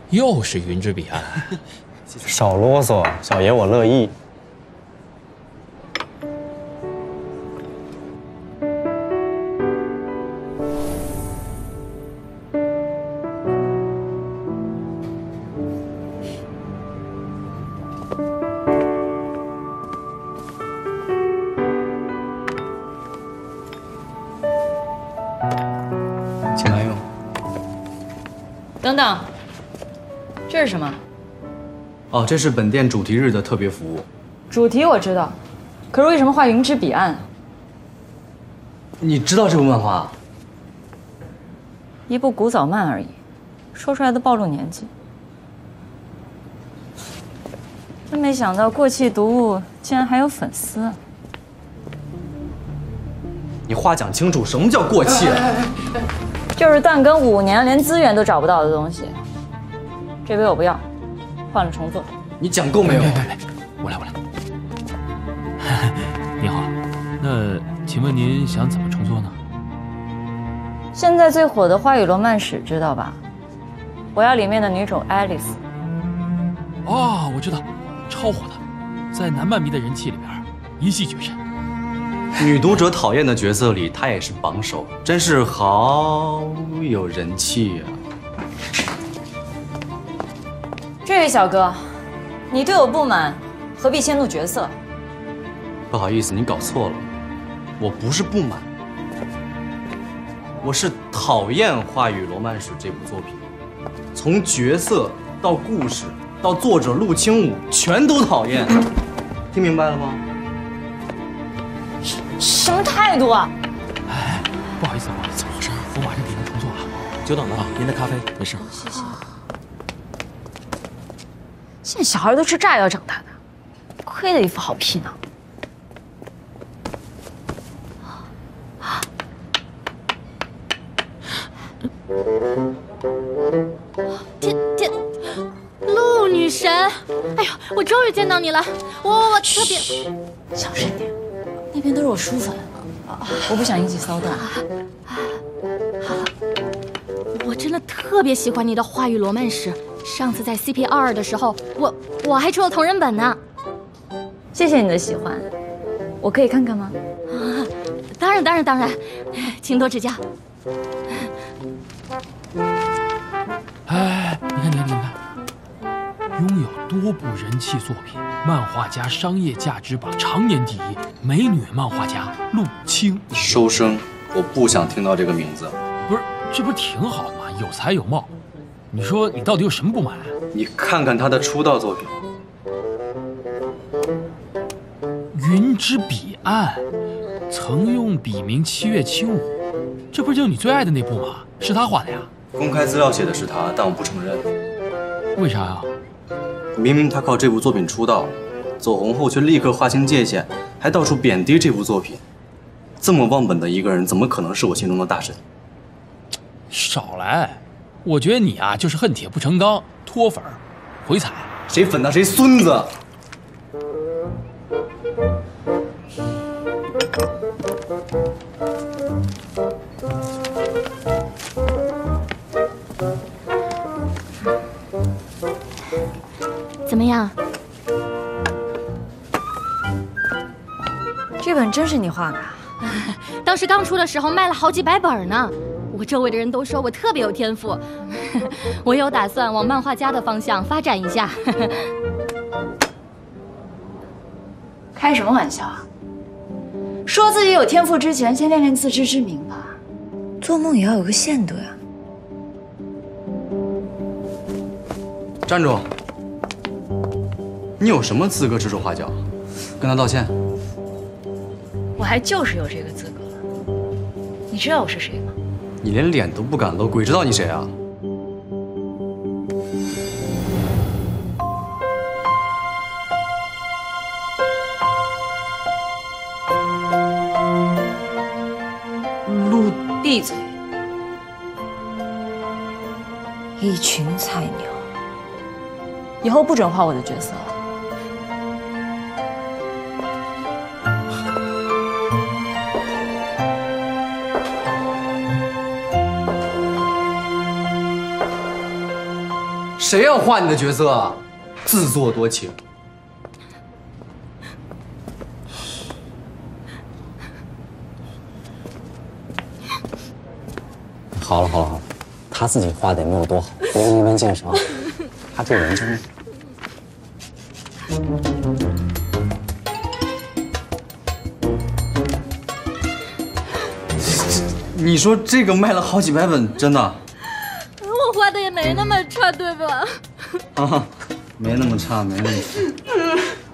又是云之彼岸。 少啰嗦，小爷我乐意。 请慢用。 等等，这是什么？ 哦，这是本店主题日的特别服务。 主题我知道，可是为什么画云之彼岸？ 你知道这部漫画啊？ 一部古早漫而已，说出来都暴露年纪。真没想到过气读物竟然还有粉丝啊！ 你话讲清楚，什么叫过气？ 就是断更5年，连资源都找不到的东西。这杯我不要，换了重做。 你讲够没有？ 我来。你好，那请问您想怎么重做呢？ 现在最火的《花与罗曼史》知道吧？我要里面的女主爱丽丝。 哦，我知道，超火的，在男漫迷的人气里边一骑绝尘。 女读者讨厌的角色里，她也是榜首，真是好有人气啊！ 这位小哥，你对我不满，何必迁怒角色？ 不好意思，你搞错了，我不是不满，我是讨厌《花与罗曼史》这部作品，从角色到故事到作者陆清武，全都讨厌。听明白了吗？ 什么态度啊！ 哎，不好意思，怎么回事？我马上给您重做啊。久等了啊，您的咖啡，没事。 谢谢。现在小孩都吃炸药长大的，亏得一副好皮囊。 天，陆女神！哎呦，我终于见到你了！我特别…… 小声点，那边都是我书粉，我不想引起骚动。 我真的特别喜欢你的《花与罗曼史》，上次在 CP22的时候，我还出了同人本呢。 谢谢你的喜欢，我可以看看吗？ 当然，请多指教。 哎，你看，拥有多部人气作品，漫画家商业价值榜常年第一，美女漫画家陆清。 收声！我不想听到这个名字。 不是，这不挺好吗？有才有貌，你说你到底有什么不满？ 你看看他的出道作品 《云之彼岸》，曾用笔名七月轻舞，这不是就你最爱的那部吗？是他画的呀？ 公开资料写的是他，但我不承认。 为啥呀？ 明明他靠这部作品出道，走红后却立刻划清界限，还到处贬低这部作品。这么忘本的一个人，怎么可能是我心中的大神？ 少来！我觉得你啊，就是恨铁不成钢，脱粉回踩。 谁粉他谁孙子！ 怎么样？ 这本真是你画的？ 当时刚出的时候卖了好几百本呢。我周围的人都说我特别有天赋，我有打算往漫画家的方向发展一下。 开什么玩笑啊！说自己有天赋之前，先练练自知之明吧。做梦也要有个限度呀。 站住！你有什么资格指手画脚？跟他道歉。 我还就是有这个资格。你知道我是谁吗？ 你连脸都不敢露，鬼知道你谁啊？ 闭嘴！一群菜鸟，以后不准画我的角色了。 谁要画你的角色啊？自作多情。 好了，他自己画的也没有多好，别在那边介绍，他对人真。 你说这个卖了好几百本，真的？ 我画的也没那么差，对吧？ 啊，没那么差，没那么差。